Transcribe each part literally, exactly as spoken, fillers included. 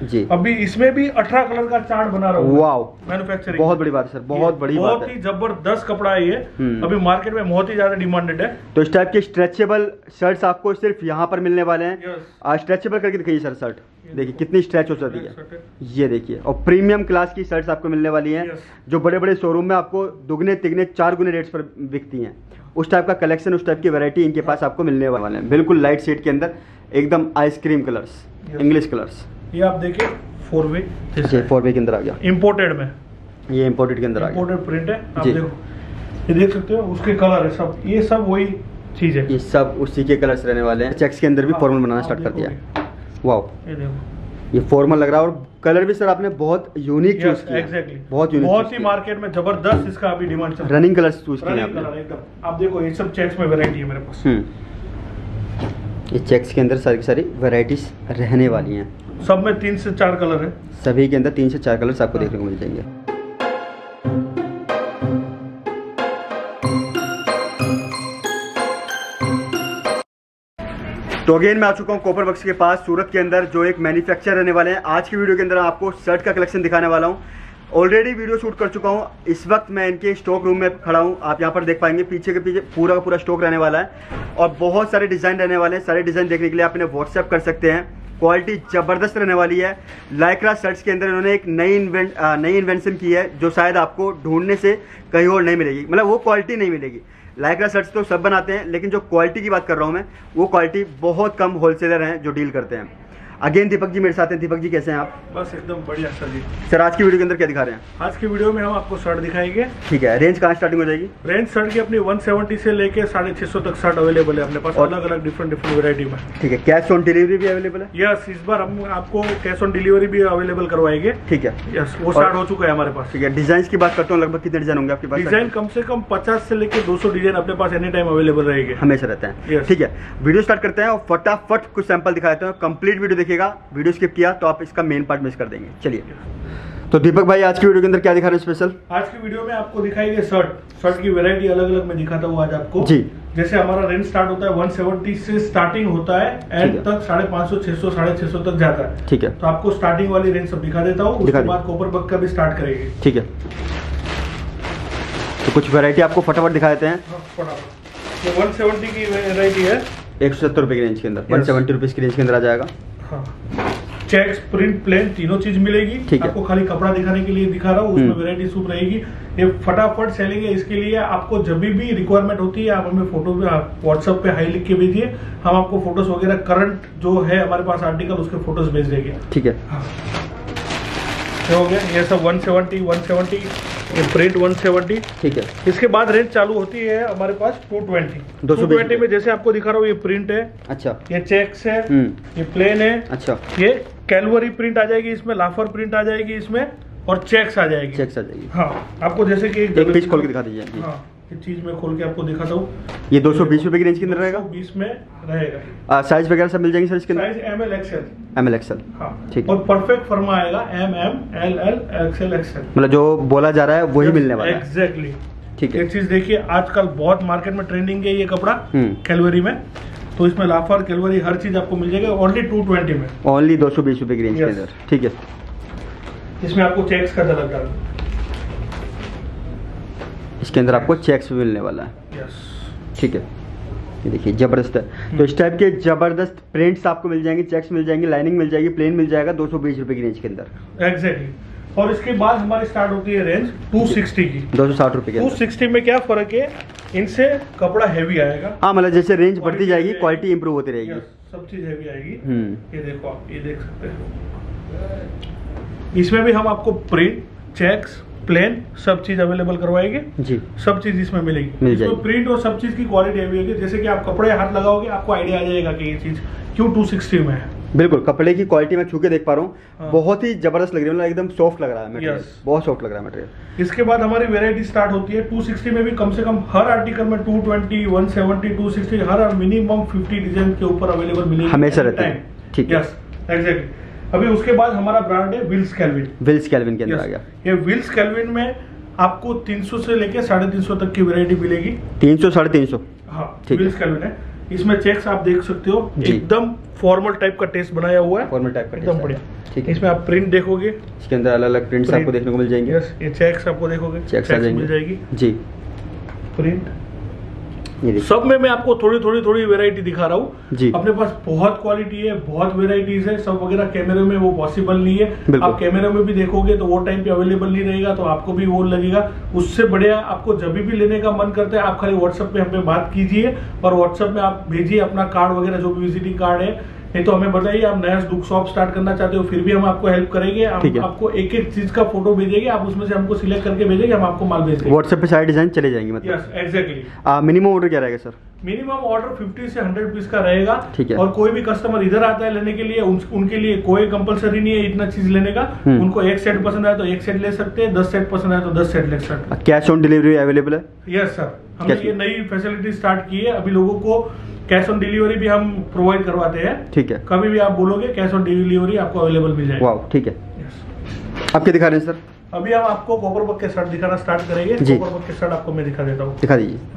जी। अभी इसमें भी अठारह कलर का चार्ट बना रहा हूँ। वाओ, मैन्युफैक्चरिंग बहुत बड़ी बात है सर, बहुत बड़ी बात है। बहुत ही जबरदस्त कपड़ा है ये, अभी मार्केट में बहुत ही ज्यादा डिमांडेड है। तो इस टाइप के स्ट्रेचेबल शर्ट्स आपको सिर्फ यहाँ पर मिलने वाले हैं। आज स्ट्रेचेबल करके दिखाइए सर शर्ट, देखिए कितनी स्ट्रेच हो सकती है, ये देखिए। और प्रीमियम क्लास की शर्ट्स आपको मिलने वाली हैं, जो बड़े बड़े शोरूम में आपको दुगने तिगने चार गुने रेट्स पर बिकती हैं। उस टाइप का कलेक्शन, उस टाइप की वैरायटी इनके पास आपको मिलने वाले हैं। बिल्कुल लाइट शेड के अंदर एकदम आइसक्रीम कलर्स, इंग्लिश कलर्स। ये आप देखिए फोर वे, फोर वे के अंदर आ गया, इम्पोर्टेड में, ये इम्पोर्टेड के अंदर आ गया, इम्पोर्टेड प्रिंट है। आप देखो, ये देख सकते हो, उसके कलर है सब, ये सब वही चीज है, ये सब उसी के कलर्स रहने वाले हैं। चेक्स के अंदर भी फॉर्मल बनाना स्टार्ट कर दिया है। वाओ, ये देखो, ये फॉर्मल लग रहा है, और कलर भी सर आपने बहुत यूनिक चूज किया। एग्जैक्टली, बहुत यूनिक, बहुत ही मार्केट में जबरदस्त इसका अभी डिमांड चल रहा है। रनिंग कलर्स चूज किए आपने एकदम। आप देखो, ये सब चेक्स में वैरायटी है मेरे पास। ये चेक्स के अंदर सारी सारी वैरायटीज रहने वाली हैं। सब में तीन से चार कलर है, सभी के अंदर तीन से चार कलर्स आपको देखने को मिल जाएंगे। तो अगेन मैं आ चुका हूँ कॉपर वर्क्स के पास सूरत के अंदर, जो एक मैन्युफैक्चरर रहने वाले हैं। आज की वीडियो के अंदर आपको शर्ट का कलेक्शन दिखाने वाला हूँ। ऑलरेडी वीडियो शूट कर चुका हूँ, इस वक्त मैं इनके स्टॉक रूम में खड़ा हूँ। आप यहाँ पर देख पाएंगे पीछे के पीछे पूरा का पूरा स्टॉक रहने वाला है, और बहुत सारे डिज़ाइन रहने वाले हैं। सारे डिज़ाइन देखने के लिए आप इन्हें व्हाट्सएप कर सकते हैं। क्वालिटी ज़बरदस्त रहने वाली है। लाइक्रा शर्ट्स के अंदर इन्होंने एक नई इन्वेंट नई इन्वेंशन की है, जो शायद आपको ढूंढने से कहीं और नहीं मिलेगी, मतलब वो क्वालिटी नहीं मिलेगी। लाइक्रा शर्ट्स तो सब बनाते हैं, लेकिन जो क्वालिटी की बात कर रहा हूँ मैं, वो क्वालिटी बहुत कम होलसेलर हैं जो डील करते हैं। अगेन दीपक जी मेरे साथ हैं। दीपक जी कैसे हैं आप? बस एकदम बढ़िया सर जी। सर आज की वीडियो के अंदर क्या दिखा रहे हैं? आज की वीडियो में हम आपको शर्ट दिखाएंगे। ठीक है, रेंज कहाँ स्टार्टिंग हो जाएगी? रेंज शर्ट की अपनी एक सौ सत्तर से लेके साढ़े छह सौ तक शर्ट अवेलेबल है अपने पास, अलग अलग डिफरेंट डिफरेंट वैरायटी में। ठीक है, कैश ऑन डिलीवरी भी अवेलेबल है? यस, इस बार हम आपको कैश ऑन डिलीवरी भी अवेलेबल करवाएंगे। ठीक है, यस, वो स्टार्ट हो चुका है हमारे पास। ठीक है, डिजाइन की बात करता हूँ, लगभग कितने डिजाइन होंगे आपके पास? डिजाइन कम से कम पचास से लेके दो सौ डिजाइन अपने पास एनी टाइम अवेलेबल रहेंगे, हमेशा रहते हैं। ठीक है, वीडियो स्टार्ट करते हैं और फटाफट कुछ सैंपल दिखाते हैं। कंप्लीट वीडियो देखिएगा, वीडियो स्किप किया तो आप इसका मेन पार्ट मिस कर देंगे। चलिए, तो दीपक भाई आज की वीडियो के अंदर क्या दिखा रहे हैं स्पेशल? आज की वीडियो में आपको दिखाएंगे शर्ट शर्ट की वैरायटी अलग अलग में दिखाता हूँ आज आपको जी। जैसे हमारा रेंज स्टार्ट होता है एक सौ सत्तर से स्टार्टिंग होता है, एंड तक साढ़े पाँच सौ छह सौ साढ़े छह सौ तक जाता है। ठीक है, तो आपको स्टार्टिंग वाली रेंज सब दिखा देता हूँ, उसके बाद कॉपर वर्क का भी स्टार्ट करेंगे। ठीक है, तो कुछ वैरायटी आपको फटाफट दिखा देते हैं। फटाफट, ये एक सौ सत्तर की वैरायटी है, एक सौ सत्तर रुपए की रेंज के अंदर, एक सौ सत्तर रुपए की रेंज के अंदर आ जाएगा। हाँ, चेक्स, प्रिंट, प्लेन तीनों चीज मिलेगी। ठीक है, आपको खाली कपड़ा दिखाने के लिए दिखा रहा हूँ, उसमें वैरायटी सूप रहेगी। ये फटाफट सेलिंग है, इसके लिए आपको जब भी रिक्वायरमेंट होती है आप हमें फोटो व्हाट्सएप पे हाई लिख के भेजिए, हम आपको फोटोज वगैरह करंट जो है हमारे पास आर्टिकल उसके फोटोज भेज देंगे। ठीक है, हाँ, ये हो गया, ये सब एक सौ सत्तर, एक सौ सत्तर, ये प्रिंट एक सौ सत्तर। ठीक है, इसके बाद रेंज चालू होती है हमारे पास दो सौ बीस। दो सौ बीस में जैसे आपको दिखा रहा हूँ, ये प्रिंट है, अच्छा, ये चेक्स है, ये प्लेन है, अच्छा, ये कैलवरी प्रिंट आ जाएगी, इसमें लाफर प्रिंट आ जाएगी इसमें, और चेक्स आ जाएगी। चेक्स आ जाएगी, हाँ। आपको जैसे कि एक पीस खोल के दिखा दीजिए। हाँ, ये चीज में खोल के आपको दिखाता हूँ। ये दो सौ बीस रुपए की रेंज के अंदर रहेगा, बीस में रहेगा। साइज वगैरह सब मिल जाएंगे सर इसके अंदर? Size M L XL, M L XL, हाँ, ठीक। और परफेक्ट फर्मा आएगा, M M L L XL XL, मतलब जो बोला जा रहा है वही मिलने वाला है। एग्जैक्टली, ठीक है। एक चीज देखिए, आजकल बहुत मार्केट में ट्रेंडिंग है ये कपड़ा कैलवरी में, तो इसमें लाफर कैलवरी हर चीज आपको मिल जाएगा ओनली टू ट्वेंटी में, ओनली दो सौ बीस रुपए की रेंज के अंदर। ठीक है, इसमें आपको चेक्स का झलक डाल, इसके अंदर आपको चेक्स भी मिलने वाला है। यस, ठीक है, ये देखिए जबरदस्त है। तो इस टाइप के जबरदस्त प्रिंट्स आपको मिल जाएंगे, चेक्स मिल जाएंगे, लाइनिंग मिल जाएगी, प्लेन मिल जाएगा दो सौ बीस रुपए की रेंज के अंदर। एग्जैक्टली, और इसके बाद हमारी स्टार्ट होती है रेंज दो सौ साठ की, दो सौ साठ रुपए की। दो सौ साठ में क्या फर्क है, इनसे कपड़ा हैवी आएगा। हाँ, मतलब जैसे रेंज बढ़ती जाएगी क्वालिटी इंप्रूव होती रहेगी, सब चीज हैवी आएगी। ये देखो आप, ये देख सकते हैं, इसमें भी हम आपको प्रिंट, चेक्स, प्लेन सब चीज अवेलेबल करवाएंगे जी। सब चीज इसमें मिलेगी, मिल इसमें प्रिंट और सब चीज की क्वालिटी हैवी होगी। जैसे कि आप कपड़े हाथ लगाओगे आपको आइडिया आ जाएगा कि ये चीज क्यों दो सौ साठ में है। बिल्कुल, कपड़े की क्वालिटी मैं छू के देख पा रहा हूँ। हाँ। बहुत ही जबरदस्त लग रही है, मतलब एकदम सॉफ्ट लग रहा है मटेरियल, बहुत सॉफ्ट लग रहा है मटेरियल। इसके बाद हमारी वेरायटी स्टार्ट होती है दो सौ साठ में भी, कम से कम हर आर्टिकल में दो सौ बीस, एक सौ सत्तर, दो सौ साठ हर मिनिमम पचास डिजाइन के ऊपर अवेलेबल मिलेगी, हमेशा रहते हैं। ठीक है, यस, एग्जैक्टली। अभी उसके बाद हमारा ब्रांड है विल्स कैल्विन। विल्स कैल्विन के अंदर आ गया। ये विल्स कैल्विन में आपको तीन सौ से लेके साढ़े तीन सौ तक की वैरायटी मिलेगी। तीन सौ साढ़े तीन सौ, हाँ, विल्स कैल्विन है। इसमें चेक्स आप देख सकते हो, एकदम फॉर्मल टाइप का टेस्ट बनाया हुआ है, फॉर्मल टाइप का एकदम बढ़िया। ठीक है। इसमें आप प्रिंट देखोगे, इसके अंदर अलग अलग प्रिंट्स आपको देखने को मिल जाएंगे। यस, ये चेक्स आपको देखोगे, चेक्स आ मिल जाएगी जाएंगे जी। प्रिंट ये देखिए, सब में मैं आपको थोड़ी थोड़ी थोड़ी वेराइटी दिखा रहा हूँ जी। अपने पास बहुत क्वालिटी है, बहुत वेराइटीज है। सब वगैरह कैमरे में वो पॉसिबल नहीं है। बिल्कुल। आप कैमरे में भी देखोगे तो वो टाइम पे अवेलेबल नहीं रहेगा, तो आपको भी वो लगेगा। उससे बढ़िया आपको जब भी लेने का मन करता है, आप खाली व्हाट्सएप पे हमें बात कीजिए और व्हाट्सएप में आप भेजिए अपना कार्ड वगैरह, जो भी विजिटिंग कार्ड है। नहीं तो हमें बताइए आप नया शॉप स्टार्ट करना चाहते हो, फिर भी हम आपको हेल्प करेंगे। हम आपको एक एक चीज का फोटो भेजेंगे, आप उसमें से हमको सिलेक्ट करके भेजेंगे, हम आपको माल भेज देंगे। व्हाट्सएप पे सारे डिजाइन चले जाएंगे मतलब। Yes, exactly. मिनिमम ऑर्डर क्या रहेगा सर? मिनिमम ऑर्डर पचास से सौ पीस का रहेगा। ठीक है। और कोई भी कस्टमर इधर आता है लेने के लिए, उन, उनके लिए कोई कंपलसरी नहीं है इतना चीज लेने का। उनको एक सेट पसंद आया तो एक सेट ले सकते हैं, दस सेट पसंद आया तो दस सेट ले सकते हैं। कैश ऑन डिलीवरी अवेलेबल है? यस सर, हमने ये नई फैसिलिटी स्टार्ट की है। अभी लोगों को कैश ऑन डिलीवरी भी हम प्रोवाइड करवाते हैं। ठीक है। कभी भी आप बोलोगे कैश ऑन डिलीवरी आपको अवेलेबल मिल जाएगा। वाह, ठीक है। यस। आप क्या दिखा रहे हैं सर? अभी हम आपको कॉपर वर्क के शर्ट दिखाना स्टार्ट करेंगे। कॉपर वर्क के शर्ट आपको मैं दिखा देता हूँ। दिखा दीजिए।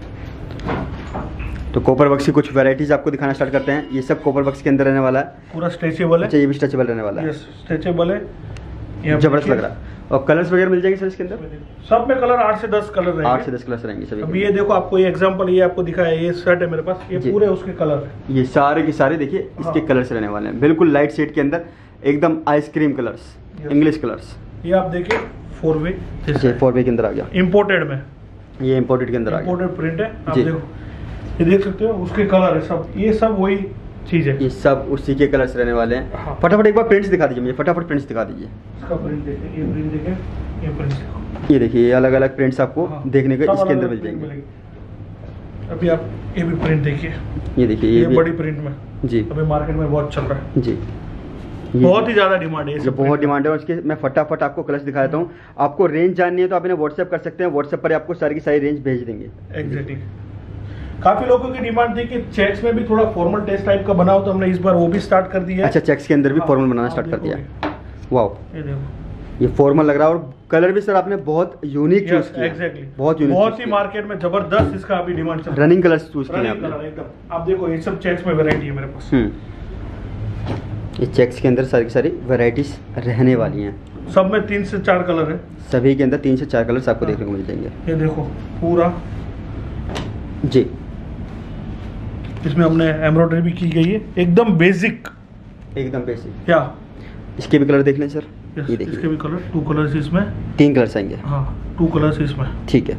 तो कॉपर वर्क की कुछ वैरायटीज आपको दिखाना स्टार्ट करते हैं। ये सब कॉपर वर्क के अंदर रहने वाला है, पूरा स्ट्रेचेबल है। अच्छा, ये भी स्ट्रेचेबल रहने वाला है। यस, स्ट्रेचेबल है, जबरदस्त लग रहा है। और कलर्स वगैरह मिल जाएंगे सर इसके अंदर? सब में कलर आठ से दस कलर रहेंगे। आठ से दस कलर्स रहेंगे सभी। अभी ये देखो, आपको ये एग्जांपल ये आपको दिखाया, ये शर्ट है मेरे पास, ये पूरे उसके कलर है। ये सारे के सारे देखिए इसके कलर्स रहने वाले हैं, बिल्कुल लाइट शेड के अंदर, एकदम आइसक्रीम कलर्स, इंग्लिश कलर्स। ये आप देखिए फोर वे, फोर वे के अंदर आ गया, इम्पोर्टेड में। ये इम्पोर्टेड के अंदर आ गया, इम्पोर्टेड प्रिंट है। आप देखो, ये देख सकते हो उसके कलर है सब, ये सब वही चीज है। ये सब उसी के कलर्स रहने वाले हैं। हाँ। फटाफट एक बार प्रिंट्स दिखा दीजिए मुझे, फटाफट प्रिंट्स दिखा दीजिए। इसका प्रिंट देखिए, ये प्रिंट देखिए, ये प्रिंट देखो, ये देखिए, ये अलग अलग प्रिंट्स आपको हाँ, देखने को इसके अंदर अलग मिल प्रिंट जाएंगे। मिलेगी। अभी आप ये भी प्रिंट देखिए, ये देखिए, ये ये बड़ी प्रिंट में जी अभी मार्केट में बहुत चल रहा है जी, बहुत ही ज्यादा डिमांड है ये बहुत डिमांड है। और इसके मैं फटाफट आपको कलर्स दिखा देता हूँ। आपको रेंज जाननी है तो आप इन्हें व्हाट्सएप कर सकते हैं, व्हाट्सएप पर आपको सारी की सारी रेंज भेज देंगे। एग्जैक्टली। काफी लोगों की डिमांड थी कि चेक्स में भी थोड़ा फॉर्मल टेस्ट टाइप का बनाओ, तो हमने इस बार वो भी स्टार्ट कर दिया है। अच्छा, चेक्स के अंदर भी हाँ, फॉर्मल बनाना हाँ, स्टार्ट कर दिया। देखोगे। वाह, ये देखो, ये फॉर्मल लग रहा है और कलर भी सर आपने बहुत यूनिक चूज किया। एग्जैक्टली, बहुत यूनिक, बहुत ही मार्केट में जबरदस्त इसका अभी डिमांड चल रहा है। रनिंग कलर्स चूज किए रनिंग आपने कलर एकदम। आप देखो, ये सब चेक्स में वैरायटी है मेरे पास। हम्म, ये चेक्स के अंदर सारी की सारी वैरायटीज रहने वाली हैं। सब में तीन से चार कलर है, सभी के अंदर तीन से चार कलर्स आपको देखने को मिल जाएंगे। ये देखो पूरा, जी, इसमें हमने एम्ब्रॉयडरी भी की गई है, एकदम बेसिक, एकदम बेसिक। क्या इसके भी कलर देख लें सर, yes, ये इसके देखिए, भी कलर, टू कलर्स इसमें, तीन कलर्स आएंगे। हाँ, टू कलर्स इसमें, ठीक है,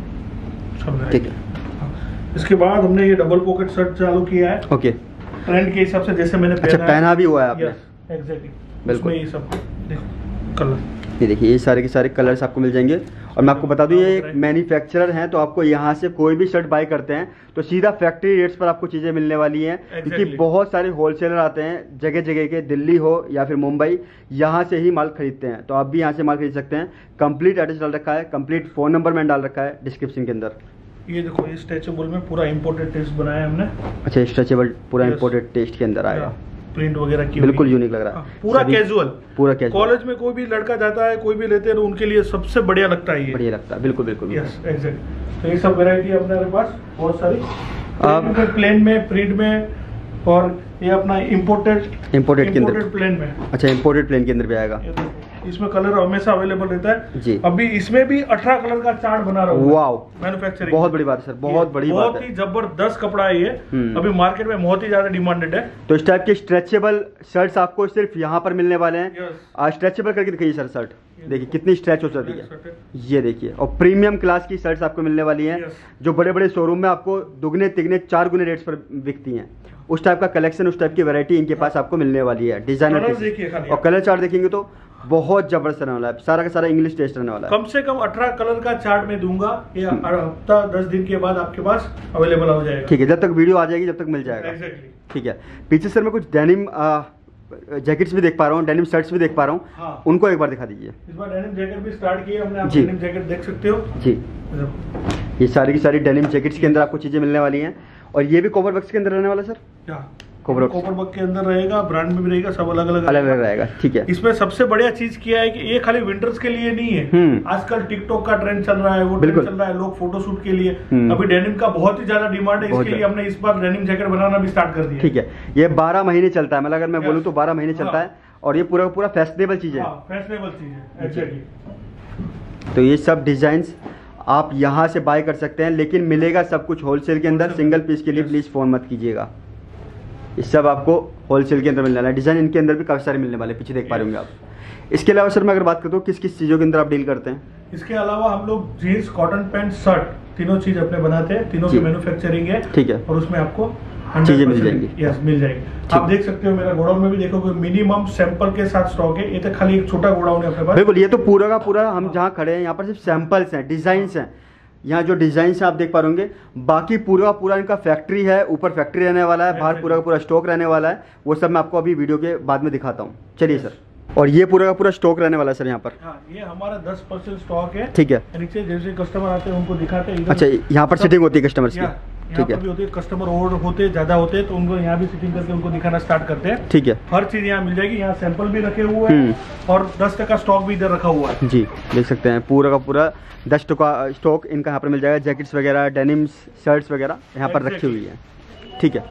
सब ठीक है। हाँ। इसके बाद हमने ये डबल पॉकेट शर्ट चालू किया है, ओके, ट्रेंड के हिसाब से, जैसे मैंने अच्छा, पहना भी हुआ है आपने? एग्जैक्टली, बिल्कुल। ये सब देखो कलर, ये देखिए, ये सारे के सारे कलर्स आपको मिल जाएंगे। और मैं आपको बता दूं, ये एक मैन्युफैक्चरर हैं, तो आपको यहाँ से कोई भी शर्ट बाय करते हैं तो सीधा फैक्ट्री रेट्स पर आपको चीज़ें मिलने वाली हैं। Exactly. क्योंकि बहुत सारे होलसेलर आते हैं जगह जगह के, दिल्ली हो या फिर मुंबई, यहाँ से ही माल खरीदते हैं। तो आप भी यहाँ से माल खरीद सकते हैं। कंप्लीट एड्रेस डाल रखा है, कंप्लीट फ़ोन नंबर मैंने डाल रखा है डिस्क्रिप्शन के अंदर। ये देखो, ये स्ट्रेचेबल में पूरा इंपोर्टेड टेस्ट बनाया है हमने। अच्छा, स्ट्रेचेबल पूरा Yes. इंपोर्टेड टेस्ट के अंदर आएगा, प्रिंट वगैरह की बिल्कुल हुई। यूनिक लग रहा हाँ, है, पूरा सभी- कैजुअल, पूरा कैजुअल, कॉलेज में कोई भी लड़का जाता है, कोई भी लेते हैं तो उनके लिए सबसे बढ़िया लगता है ये। बढ़िया लगता है, बिल्कुल बिल्कुल। Yes, exact. तो ये सब वैरायटी है अपने पास बहुत सारी, आप- आप प्लेन में, प्रिंट में, और ये अपना इम्पोर्टेड इम्पोर्टेड के अंदर, इम्पोर्टेड प्लेन में। अच्छा, इम्पोर्टेड प्लेन के अंदर भी आएगा ये देखो, इसमें कलर हमेशा अवेलेबल रहता है जी। अभी इसमें भी अठारह कलर का चार्ट बना रहा हूँ। वाओ, मैन्युफैक्चरिंग, बहुत बड़ी बात है सर, बहुत बड़ी बात बहुत है। ही जबरदस्त कपड़ा है ये। हम्म। अभी मार्केट में बहुत ही ज्यादा डिमांडेड है। तो इस टाइप के स्ट्रेचेबल शर्ट्स आपको सिर्फ यहाँ पर मिलने वाले हैं। Yes. आज स्ट्रेचेबल करके दिखाइए सर शर्ट, देखिए कितनी स्ट्रेच हो सकती ये है, शर्ट है। ये देखिए। और प्रीमियम क्लास की शर्ट्स आपको मिलने वाली हैं, Yes. जो बड़े बड़े शोरूम में आपको दुगने तिगने चार गुने रेट्स पर बिकती हैं। उस टाइप का कलेक्शन, उस टाइप की वैरायटी इनके पास आपको मिलने वाली है, डिजाइनर कलर देखिए खाली। और कलर चार्ट देखेंगे तो बहुत जबरदस्त रहने वाला है, सारा का सारा इंग्लिश टेस्ट रहने वाला है। कम से कम अठारह कलर का चार्ट में दूंगा, ये हफ्ता दस दिन के बाद आपके पास अवेलेबल हो जाएगा। ठीक है, जब तक वीडियो आ जाएगी जब तक मिल जाएगा। एग्जैक्टली। ठीक है, पीछे सर मैं कुछ डेनिम जैकेट्स भी देख पा रहा हूँ, डेनिम शर्ट्स भी देख पा रहा हूँ, हाँ। उनको एक बार दिखा दीजिए। इस बार डेनिम जैकेट भी स्टार्ट किए हमने, आप जी। डेनिम जैकेट देख सकते हो। जी, ये सारी की सारी डेनिम जैकेट्स के अंदर आपको चीजें मिलने वाली हैं। और ये भी कवर वर्क्स के अंदर रहने वाला सर, क्या कवर वर्क्स कॉपर वर्क के अंदर रहेगा, ब्रांड में भी रहेगा, सब अलग अलग अलग अलग रहेगा। ठीक है, इसमें सबसे बढ़िया चीज किया है कि ये खाली विंटर्स के लिए नहीं है। हम्म। आजकल टिकटॉक का ट्रेंड चल रहा है, वो ट्रेंड बिल्कुल। चल रहा है, लोग फोटोशूट के लिए। हम्म। अभी डेनिम का बहुत ही ज्यादा डिमांड है, बहुत इसके लिए ज्यादा। हमने इस बार डेनिम जैकेट बनाना भी स्टार्ट कर दिया। ठीक है, ये बारह महीने चलता है, मतलब अगर मैं Yes. बोलूँ तो बारह महीने चलता हाँ। है। और ये पूरा का पूरा फैशनेबल चीज़ है। फैशनेबल चीज है एग्जैक्टली। तो ये सब डिजाइंस आप यहाँ से बाय कर सकते हैं, लेकिन मिलेगा सब कुछ होलसेल के अंदर। सिंगल पीस के लिए प्लीज़ फ़ोन मत कीजिएगा, ये सब आपको होलसेल के अंदर मिलने वाला है। डिज़ाइन इनके अंदर भी काफ़ी सारे मिलने वाले, पीछे देख पा रहे होंगे आप। इसके अलावा सर मैं अगर बात करता हूँ किस किस चीज़ों के अंदर आप डील करते हैं? इसके अलावा हम लोग जीन्स, कॉटन पैंट, शर्ट तीनों चीज अपने बनाते हैं, तीनों की मैन्युफैक्चरिंग है। ठीक है। और उसमें आपको चीजें मिल जाएंगी। यस मिल जाएगी। आप देख सकते हो मेरा गोडाउन में भी देखोगे मिनिमम सैंपल के साथ स्टॉक है। ये तो खाली एक छोटा गोडाउन है अपने पास। बिल्कुल, ये तो पूरा का पूरा हम जहाँ खड़े हैं यहाँ पर सिर्फ सैंपल्स हैं, डिजाइन्स हैं। यहाँ जो डिजाइन्स हैं आप देख पा रहे होंगे, बाकी पूरा का पूरा इनका फैक्ट्री है, ऊपर फैक्ट्री रहने वाला है, बाहर पूरा का पूरा स्टॉक रहने वाला है। वो सब मैं आपको अभी वीडियो के बाद में दिखाता हूँ। चलिए सर। और ये पूरा का पूरा स्टॉक रहने वाला है सर यहाँ पर? हाँ, ये हमारा दस परसेंट स्टॉक है। ठीक है। नीचे जैसे कस्टमर आते हैं उनको दिखाते हैं। अच्छा, यहाँ पर सिटिंग होती है कस्टमर्स की? ठीक है। भी होती है, कस्टमर और होते ज्यादा होते हैं तो उनको यहाँ भी सिटिंग करके उनको दिखाना स्टार्ट करते हैं। ठीक है। हर चीज यहाँ मिल जाएगी। यहाँ सैंपल भी रखे हुए हैं और दस टका स्टॉक भी इधर रखा हुआ है। जी देख सकते हैं, पूरा का पूरा दस टका स्टॉक इनका यहाँ पर मिल जाएगा। जैकेट्स वगैरह, डेनिम्स, शर्ट्स वगैरह यहाँ पर रखी हुई है। ठीक है।